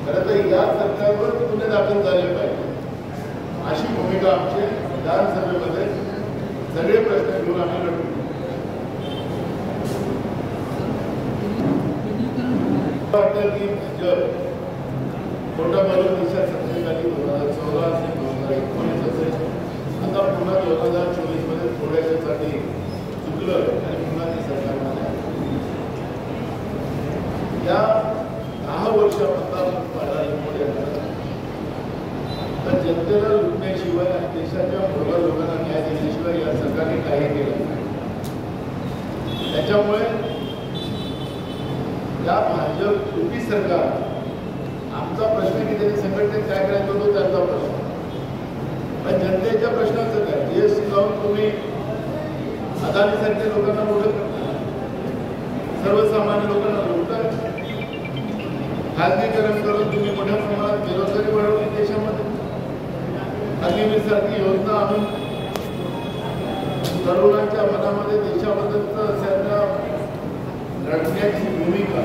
खरं तर या सरकारवर गुन्हे दाखल झाले पाहिजे अशी भूमिका आमची विधानसभेमध्ये सगळे प्रश्न घेऊन आम्ही लढतो. वाटतं की खोटा बोलून देशात सत्तेखाली 2016 असेल 2019 असेल आता पुन्हा 2024 मध्ये थोड्यासाठी चुकलं आणि पुन्हा ती सरकारमध्ये या 10 वर्षामध्ये तर जनतेला लुटण्याशिवाय आणि देशाच्या भोगा लोकांना न्याय देण्याशिवाय या सरकारने काही केलं नाही. त्याच्यामुळे या भाजप युती सरकार आमचा प्रश्न की त्यांनी संघटनेत काय करायचं होतं त्यांचा प्रश्न पण जनतेच्या प्रश्नाचं काय जीएसटी लावून तुम्ही अदानीसारख्या लोकांना मोठं करता सर्वसामान्य लोकांना लुटता खाजगीकरण करून तुम्ही मोठ्या प्रमाणात बेरोजगारी वाढवली देशामध्ये अग्निवीरसारखी योजना आणून तरुणांच्या मनामध्ये देशाबद्दलचं त्यांना लढण्याची भूमिका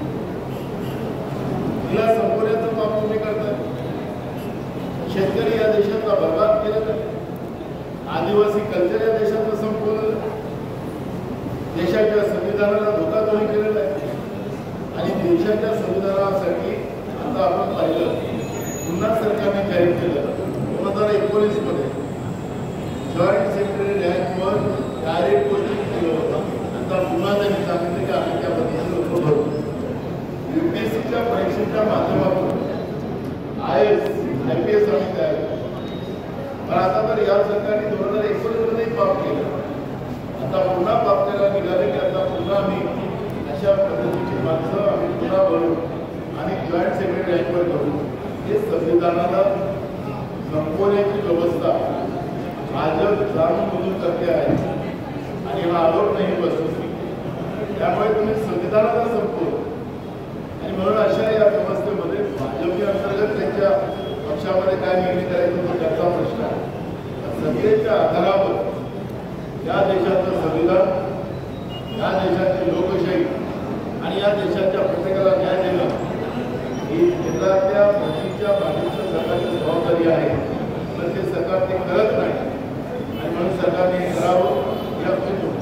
तिला संपवण्याचं काम तुम्ही करताय. शेतकरी या देशाचा बर्बाद केलेला आहे. आदिवासी कल्चर या देशाचं संपवलं देशाच्या संविधानाला धोकाधोका केलेला आहे आणि देशाच्या संविधानासाठी आता आपण पाहिलं पुन्हा सरकारने जाहीर केलं 2019 मध्ये जॉईंट सेक्रेटरी रँकवर डायरेक्ट पोस्टिंग केलं होतं. आता पुन्हा त्यांनी सांगितलं की आम्ही त्याबद्दल लोक भरू UPSCच्या परीक्षेच्या माध्यमातून IAS IPS आम्ही तयार पण आता तर या सरकारने 2019 मध्ये पाप केलं. आता पुन्हा पाप करायला निघाले की आता पुन्हा आम्ही अशा पद्धतीची माणसं आम्ही पुन्हा भरू आणि जॉईंट सेक्रेटरी रँकवर करू. हे संविधानाला संपवण्याची व्यवस्था भाजप जाणून बुजून करते आहे आणि हा आरोप नाही बसतो. त्यामुळे तुम्ही संविधानाला संपवलं आणि म्हणून अशा या व्यवस्थेमध्ये भाजपच्या अंतर्गत त्यांच्या पक्षामध्ये काय निर्णय करायचं होतं त्याचा प्रश्न आहे. सत्तेच्या आधारावर या देशाचं संविधान या देशाची लोकशाही आणि या देशाच्या प्रत्येकाला न्याय देणं ही केंद्रातल्या मोदीच्या भाजपच्या सरकारची जबाबदारी आहे. पण ते सरकार ते करत नाही आणि म्हणून सरकारने हे करावं या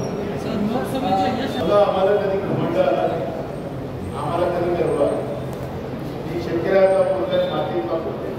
आम्हाला कधी घमंड आला नाही आम्हाला कधी गर्व आहे. ही शेतकऱ्याचा प्रोग्राम मातीचा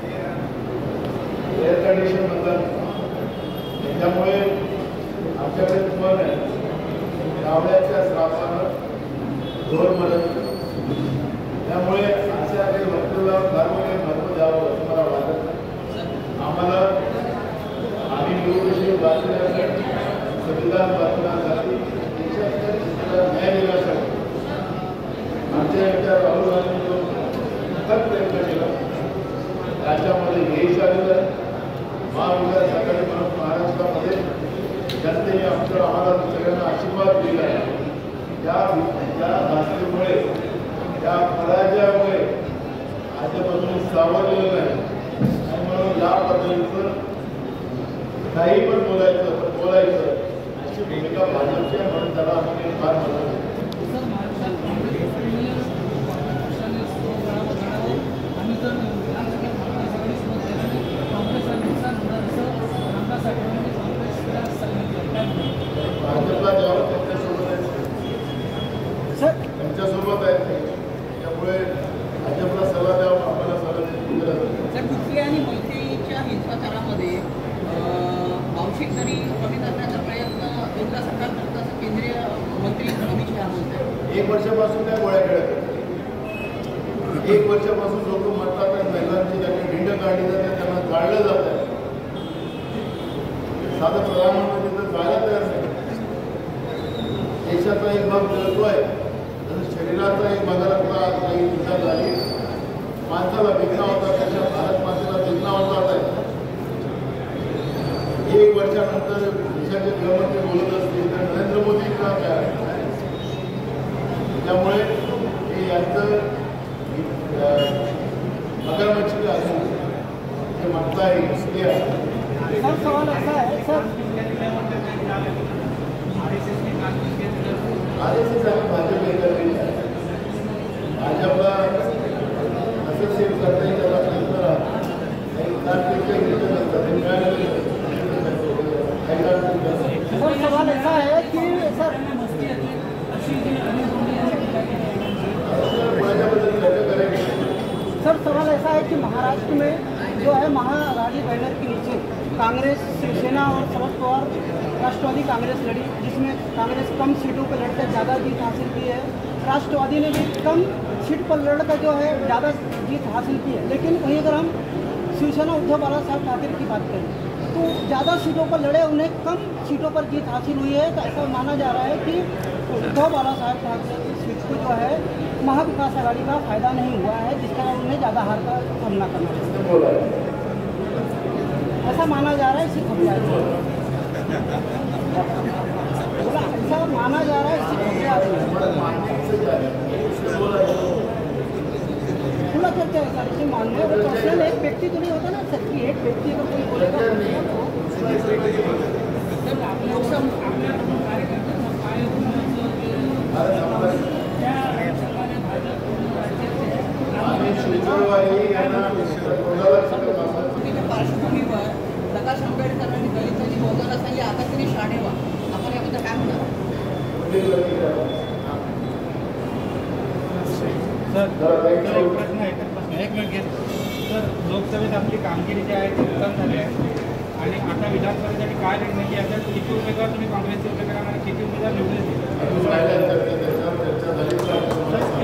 एअर कंडिशन म्हणतात त्याच्यामुळे आमच्याकडे तुम्हाला गावड्याच्या श्रापानं जोर मदत त्यामुळे अशा काही वस्तूला फार मोठे महत्त्व द्यावं असं मला वाटत नाही. आम्हाला आम्ही लोकशाही वाचण्यासाठी संविधान वाचण्यासाठी न्याय देण्यासाठी आमच्या एकट्या राहुल गांधी जो सतत प्रयत्न केला त्याच्यामध्ये यश आलेलं आहे. महाविकास आघाडी म्हणून महाराष्ट्रामध्ये जनतेने आम्हाला सगळ्यांना आशीर्वाद दिला आहे. त्या भाषेमुळे त्या पराजयामुळे आजपासून सावरलेलं आहे आणि म्हणून या पद्धतीचं काही पण बोलायचं अशी भूमिका भाजपची आहे. म्हणून त्याला आम्ही फार मदत भाजपला द्यावं त्यांच्यासोबत आहे. त्यामुळे भाजपला सल्ला द्यावा आम्हाला सल्ला द्यायची गरज आहे. कुठली आणि मैत्रीच्या हिंसाचारामध्ये अंशिक तरी कमी करण्याचा प्रयत्न केंद्र सरकार करतं असं केंद्रीय मंत्री अमित शहा बोलतात. 1 वर्षापासून त्या गोळ्या खेळत 1 वर्षापासून लोक म्हणतात आणि महिलांची त्यांनी भिंड काढली जाते त्यांना जाळलं जात आहे. साधं प्रधानमंत्री तर जायला तयार नाही. देशाचा एक भाग जळतोय तसं शरीराचा एक भागाला काही हिंसा झाली माणसाला वेदना होता त्याच्या भारत मातेला वेदना होत आहे. 1 वर्षानंतर देशाचे गृहमंत्री बोलत असतील तर नरेंद्र मोदी का काय त्यामुळे हे यांचं मगरमच्छी असून हे म्हणता येईल. सवाल ऐसा है सर RSS आणि भाजप एकत्रित भाजपला कसं सेट करता येईल त्याला प्रयत्न राहतो. काही तात्पुरते निर्णय नसतात. हे मिळालेलं काही तात्पुरते नसतात. सर सवाल ऐसा है कि सर कोणाच्याबद्दल चर्चा करायची सर सवाल ऐसा है कि महाराष्ट्र में जो है महाअघाड़ी बैनर के नीचे कांग्रेस, शिवसेना और शरद पवार राष्ट्रवादी कांग्रेस लड़ी, जिसमें कांग्रेस कम सीटों पर लड़कर ज़्यादा जीत हासिल की है। राष्ट्रवादी ने भी कम सीट पर लड़कर जो है ज़्यादा जीत हासिल की है। लेकिन वहीं अगर हम शिवसेना उद्धव बाला साहब ठाकरे की बात करें तो ज़्यादा सीटों पर लड़े, उन्हें कम सीटों पर जीत हासिल हुई है। तो ऐसा माना जा रहा है कि उद्धव बाला साहब ठाकरे की सीट को जो है महाविकास आघाड़ी का फायदा नहीं हुआ है, जिस कारण उन्हें ज़्यादा हार का सामना करना पड़ा। बोला ऐसा माना जा रहा है, इसी खबरें बोला ऐसा माना जा रहा है, इसी खबरें आ रही है। खुला चर्चा है सर, इसे मानने और पर्सनल एक व्यक्ति तो नहीं होता ना सर कि एक व्यक्ति अगर कोई बोलेगा पार्श्वभूमीवर प्रकाश आंबेडकर आणि दलितांनी बोलताना सांगितले आता तरी शाणे व्हा. आपण याबद्दल काय म्हणणार? सर एक मिनिट घेत. सर लोकसभेत आपली कामगिरी जी आहे ती उत्तम झाली आहे आणि आता विधानसभेसाठी काय निर्णय की आता किती उमेदवार तुम्ही काँग्रेसचे उमेदवार आणि किती उमेदवार निवडले?